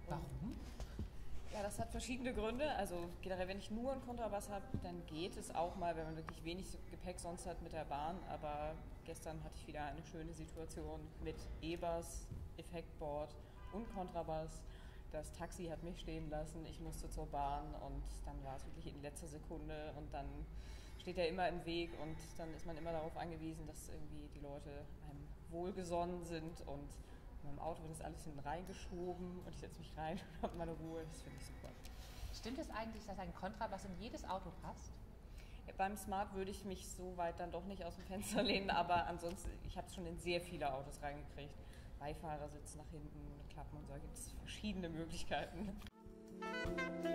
Warum? Ja, das hat verschiedene Gründe. Also generell, wenn ich nur einen Kontrabass habe, dann geht es auch mal, wenn man wirklich wenig Gepäck sonst hat mit der Bahn. Aber gestern hatte ich wieder eine schöne Situation mit E-Bass, Effektboard und Kontrabass. Das Taxi hat mich stehen lassen, ich musste zur Bahn und dann war es wirklich in letzter Sekunde und dann steht er immer im Weg und dann ist man immer darauf angewiesen, dass irgendwie die Leute einem wohlgesonnen sind und in meinem Auto wird das alles hinten reingeschoben und ich setze mich rein und habe meine Ruhe. Das finde ich super. Stimmt es eigentlich, dass ein Kontrabass in jedes Auto passt? Ja, beim Smart würde ich mich so weit dann doch nicht aus dem Fenster lehnen, aber ansonsten, ich habe es schon in sehr viele Autos reingekriegt. Beifahrersitz nach hinten, Klappen und so, da gibt es verschiedene Möglichkeiten.